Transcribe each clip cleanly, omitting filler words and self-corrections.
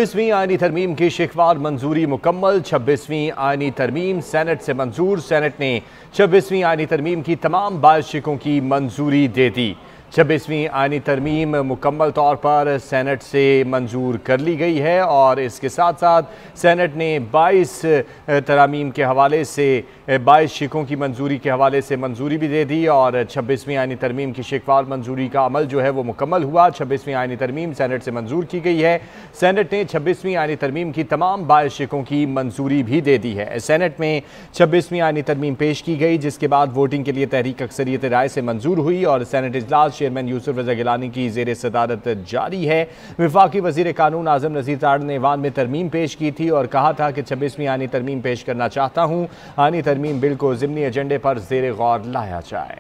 26वीं आईनी तरमीम की शिकवार मंजूरी मुकम्मल। 26वीं आईनी तरमीम सेनेट से मंजूर। सेनेट ने 26वीं आईनी तरमीम की तमाम बाशिकों की मंजूरी दे दी। 26वीं आईनी तरमीम मुकम्मल तौर पर सेनेट से मंजूर कर ली गई है और इसके साथ साथ सेनेट ने 22 तरामीम के हवाले से 22 शिकों की मंजूरी के हवाले से मंजूरी भी दे दी और 26वीं आईनी तरमीम की शिकवार मंजूरी का अमल जो है वो मुकम्मल हुआ। 26वीं आईनी तरमीम सेनेट से मंजूर की गई है। सेनेट ने 26वीं आईनी तरमीम की तमाम 22 शिकों की मंजूरी भी दे दी है। सेनेट में 26वीं आईनी तरमीम पेश की गई जिसके बाद वोटिंग के लिए तहरीक अक्सरियत राय से मंजूर हुई और सेनेट इजलास चेयरमैन यूसुफ रजा गिलानी की ज़ेर सदारत जारी है। वफाकी वज़ीर कानून आज़म नज़ीर ताड़ ने ईवान में तरमीम पेश की थी और कहा था कि 26वीं आईनी तरमीम पेश करना चाहता हूँ। आईनी तरमीम बिल को ज़िमनी एजेंडे पर ज़ेर गौर लाया जाए।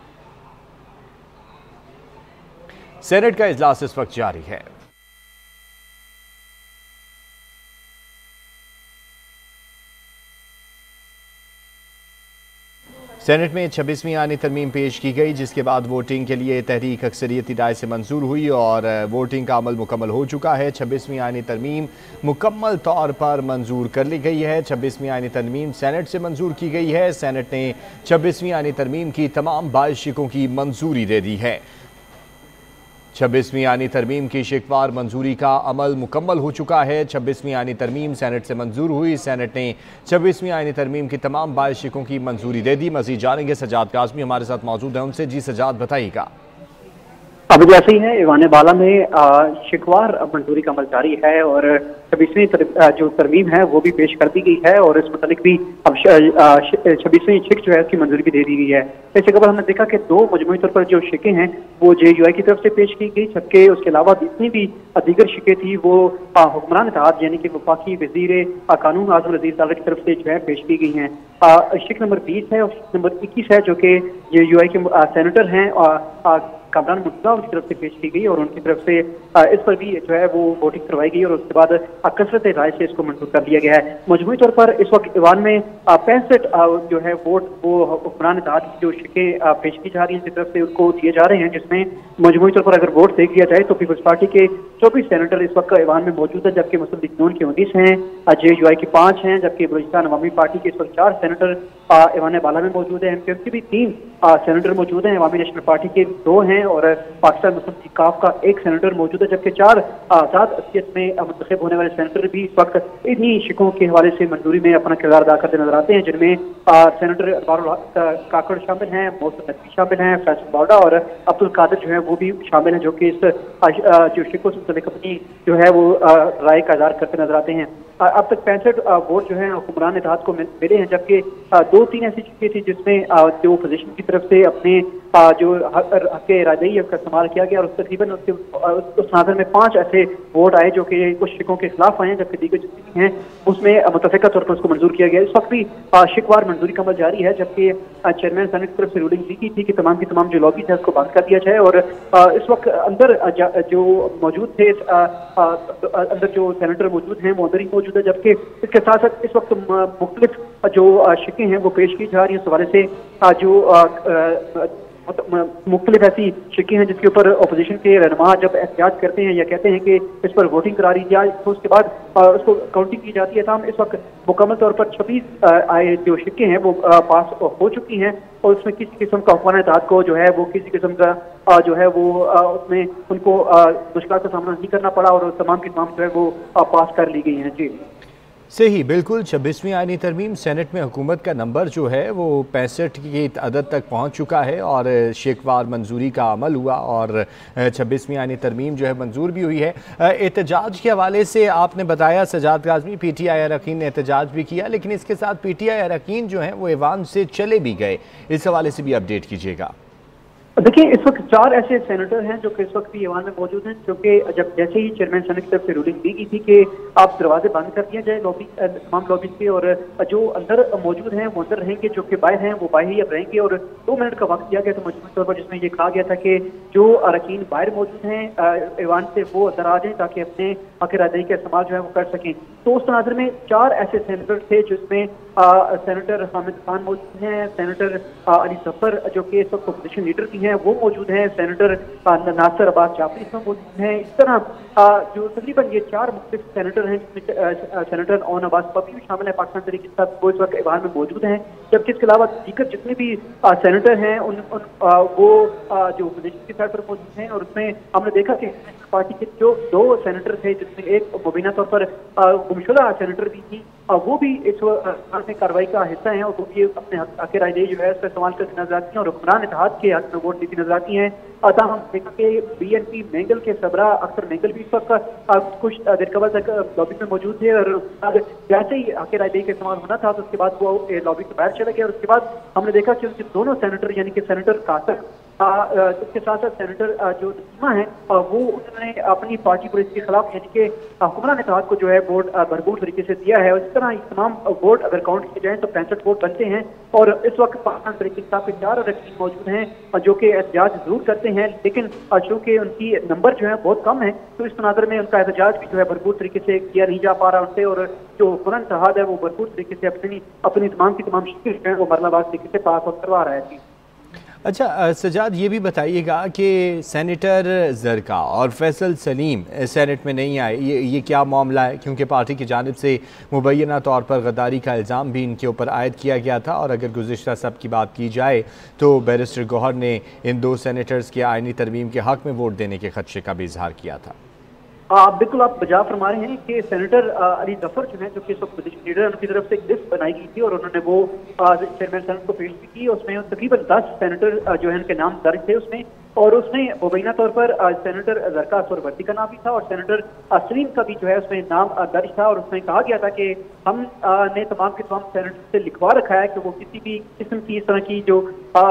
सेनेट का इजलास इस वक्त जारी है। सेनेट में 26वीं आईनी तरमीम पेश की गई जिसके बाद वोटिंग के लिए तहरीक अक्सरियती राय से मंजूर हुई और वोटिंग का अमल मुकम्मल हो चुका है। 26वीं आईनी तरमीम मुकम्मल तौर पर मंजूर कर ली गई है। 26वीं आईनी तरमीम सेनेट से मंजूर की गई है। सेनेट ने 26वीं आईनी तरमीम की तमाम 22 शिकों की मंजूरी दे दी है। 26वीं आईनी तरमीम की शिकवार मंजूरी का अमल मुकम्मल हो चुका है। 26वीं आईनी तरमीम सेनेट से मंजूर हुई। सेनेट ने 26वीं आईनी तरमीम की तमाम 22 शिकों की मंजूरी दे दी। मज़ीद जानेंगे सजाद काज़मी हमारे साथ मौजूद है उनसे। जी सजाद बताइएगा। अब जैसे ही है ईवान बाला में शिकवार मंजूरी का अमल जारी है और 26वीं जो तरमीम है वो भी पेश कर दी गई है और इस मुतालिक भी अब 26वीं शिक जो है उसकी मंजूरी भी दे दी गई है। इससे कबल हमने देखा कि दो मजमूई तौर पर जो शिकें हैं वो JUI की तरफ से पेश की गई, जबकि उसके अलावा जितनी भी दीगर शिकें थी वो हुक्मरान इत्तेहाद यानी कि वफाकी वज़ीर कानून आज़म नज़ीर ताड़ की तरफ से जो है पेश की गई हैं। शिक नंबर 20 है और शिक नंबर 21 है जो कि JUI के सेनेटर हैं कामरान मुर्तज़ा उनकी तरफ से पेश की गई और उनकी तरफ से इस पर भी जो है वो वोटिंग करवाई गई और उसके बाद कसरत राय से इसको मंजूर कर लिया गया है। मजमूई तौर पर इस वक्त ईवान में 65 जो है वोट वो हुक्मरान इत्तेहाद की जो शिकें पेश की जा रही हैं की तरफ से उनको दिए जा रहे हैं, जिसमें मजमूई तौर पर अगर वोट देख लिया जाए तो पीपल्स पार्टी के 24 सेनेटर इस वक्त ईवान में मौजूद है, जबकि मुस्लिम लीग नून के 19 हैं, JUI की 5 हैं, जबकि बलूचिस्तान अवामी पार्टी के इस वक्त 4 सेनेटर ईवान बाला में मौजूद है। MPF के भी 3 सेनेटर मौजूद हैं, अवामी नेशनल पार्टी के 2 हैं और पाकिस्तान मुस्लिम लीग काफ का 1 सेनेटर मौजूद है, जबकि 4 आजाद अक्सियत में मुंतखब होने वाले सेनेटर भी इस वक्त इन्हीं शिकों के हवाले से मंजूरी में अपना किरदार अदा करते नजर आते हैं, जिनमें सेनेटर अरबारुल हक काकड़ शामिल हैं, मोहसिन नकवी शामिल हैं, फैसल बावड़ा और अब्दुल कादिर जो है वो भी शामिल हैं, जो कि इस जो शिकों से मुतल्लिक अपनी जो है वो राय का इज़हार करते नजर आते हैं। अब तक 65 वोट जो है हुक्मरान इत्तेहाद को मिले हैं, जबकि 2-3 ऐसी शिकें थी जिसमें जो अपोजिशन की तरफ से अपने जो हक रायदही है उसका इस्तेमाल किया गया और तकरीबन उस नाज़र में 5 ऐसे वोट आए जो कि कुछ शिकों के खिलाफ आए हैं, जबकि दीगर जितनी हैं उसमें मुतफ़िका तौर पर उसको मंजूर किया गया। इस वक्त भी शिकवार मंजूरी का अमल जारी है, जबकि चेयरमैन सेनेट की तरफ से रूलिंग दी गई थी कि तमाम की तमाम जो लॉबीज है उसको बंद कर दिया जाए और इस वक्त अंदर जो मौजूद थे अंदर जो सेनेटर मौजूद हैं वो अंदर ही मौजूद है, जबकि इसके साथ साथ इस वक्त मुख्तलिफ जो शिकें हैं वो पेश की जा रही हैं। इस हवाले से जो मुख्तलिफ ऐसी शिकें हैं जिसके ऊपर अपोजिशन के रहनुमा जब एहतियात करते हैं या कहते हैं कि इस पर वोटिंग करा दी जाए तो उसके बाद उसको काउंटिंग की जाती है। तमाम इस वक्त मुकम्मल तौर पर 26 जो शिकें हैं वो पास हो चुकी हैं और उसमें किसी किस्म का हुक्मरान इत्तेहाद को जो है वो किसी किस्म का जो है वो उसमें उनको मुश्किल का सामना नहीं करना पड़ा और तमाम की तमाम जो है वो पास कर ली गई हैं। जी सही, बिल्कुल। 26वीं आईनी तरमीम सेनेट में हुकूमत का नंबर जो है वो 65 की अदद तक पहुंच चुका है और शिकवार मंजूरी का अमल हुआ और 26वीं आईनी तरमीम जो है मंजूर भी हुई है। एहतजाज के हवाले से आपने बताया सजाद काज़मी PTI अरकान ने एहतजाज भी किया, लेकिन इसके साथ PTI अरकान जो हैं वो ईवान से चले भी गए, इस हवाले से भी अपडेट कीजिएगा। देखिए इस वक्त 4 ऐसे सेनेटर हैं जो कि इस वक्त भी ईवान में मौजूद हैं, क्योंकि जब जैसे ही चेयरमैन सेनेट की तरफ से रूलिंग दी गई थी कि आप दरवाजे बंद कर दिए जाए लॉबी तमाम लॉबी के, और जो अंदर मौजूद हैं वो अंदर रहेंगे, जो कि बाहर हैं वो बाहर ही अब रहेंगे। और 2 मिनट का वक्त दिया गया था मजबूरी तौर पर, जिसमें ये कहा गया था कि जो अरकान बाहर मौजूद हैं ईवान से वो अंदर आ जाएं ताकि अपने हक रायदही का इस्तेमाल जो है वो कर सकें। तो उस तनाजर में 4 ऐसे सेनेटर थे जिसमें सेनेटर हामिद खान मौजूद हैं, सेनेटर अली जफर जो कि इस वक्त अपोजिशन लीडर भी हैं वो मौजूद हैं, सेनेटर नासिर अब्बास जाफरी इसमें मौजूद हैं। इस तरह जो तकरीबन ये 4 मुख्तलिफ सेनेटर हैं, जिसमें सेनेटर ओन अब्बास पपी भी शामिल है पाकिस्तान तहरीक इंसाफ, वो इस वक्त ईवान में मौजूद हैं। जबकि इसके अलावा दीगर जितने भी सेनेटर हैं वो जो अपोजिशन की साइड पर मौजूद हैं। और उसमें हमने देखा कि पार्टी के जो 2 सेनेटर थे, जिसमें एक मुबीना तौर पर गुमशुदा सेनेटर भी थी, वो भी इस कार्रवाई का हिस्सा हैं और वो भी अपने हक रायदही जो है उसका इस्तेमाल करती नजर आती हैं और हुक्मरान इत्तेहाद के हक में वोट देती नजर आती हैं। अतः हम देखा कि BNP मेंगल के सबरा अख्तर मेंगल भी इस वक्त कुछ देर कबल तक लॉबी में मौजूद थे, और जैसे ही हक रायदही का इस्तेमाल होना था तो उसके बाद वो लॉबी से बाहर चले गए। और उसके बाद हमने देखा कि उनके दोनों सेनेटर यानी कि सेनेटर कासर इसके साथ साथ सेनेटर जो नसीमा है वो उन्होंने अपनी पार्टी पुलिस के खिलाफ यानी कि हुक्मरान इत्तेहाद को जो है वोट भरपूर तरीके से दिया है। और इस तरह तमाम वोट अगर काउंट किए जाए तो 65 वोट बनते हैं। और इस वक्त पाकिस्तान तहरीक इंसाफ के 4 अरकान मौजूद हैं जो कि एहतजाज जरूर करते हैं, लेकिन चूंकि उनकी नंबर जो है बहुत कम है तो इस तनाजर में उनका एहतजाज भी जो है भरपूर तरीके से किया नहीं जा पा रहा उनसे। और जो हुक्मरान इत्तेहाद है वो भरपूर तरीके से अपनी तमाम की तमाम शिकायत जो है वो मरलाबाज तरीके से पास करवा रहा है। अच्छा सजाद, ये भी बताइएगा कि सेनेटर जरका और फैसल सलीम सेनेट में नहीं आए, ये क्या मामला है? क्योंकि पार्टी की जानिब से मुबैना तौर पर गद्दारी का इल्ज़ाम भी इनके ऊपर आयद किया गया था। और अगर गुज़िश्ता सब की बात की जाए तो बैरिस्टर गौहर ने इन 2 सेनेटर्स के आइनी तरमीम के हक़ में वोट देने के खदशे का भी इजहार किया था। बिल्कुल आप बजा फरमा रहे हैं कि सेनेटर अली जफर जो है जो कि अपोजिशन लीडर है, उनकी तरफ से एक लिस्ट बनाई गई थी और उन्होंने वो चेयरमैन सेनेट को पेश भी की। उसमें तकरीबन 10 सेनेटर जो है उनके नाम दर्ज थे उसमें, और उसमें मुबैना तौर पर सेनेटर जरका सोरवर्दी का नाम भी था और सेनेटर सलीम का भी जो है उसमें नाम दर्ज था। और उसमें कहा गया था कि हम ने तमाम के तमाम सेनेटर से लिखवा रखा है कि वो किसी भी किस्म की इस तरह की जो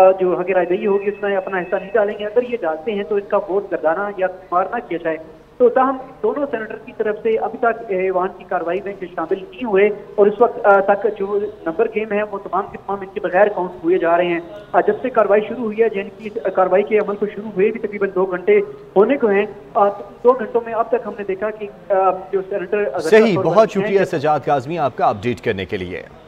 हक रायदही होगी उसमें अपना हिस्सा नहीं डालेंगे। अगर ये डालते हैं तो इसका वोट गर्दाना या शुमार ना किया जाए। तो ताहम दोनों सेनेटर की तरफ से अभी तक ईवान की कार्रवाई में शामिल नहीं हुए और इस वक्त तक जो नंबर गेम है वो तमाम के तमाम इनके बगैर काउंट हुए जा रहे हैं। जब से कार्रवाई शुरू हुई है, जिनकी कार्रवाई के अमल को शुरू हुए भी तकरीबन 2 घंटे होने को हैं, 2 घंटों में अब तक हमने देखा कि जो सेनेटर सही, बहुत शुक्रिया सजाद काज़मी आपका अपडेट करने के लिए।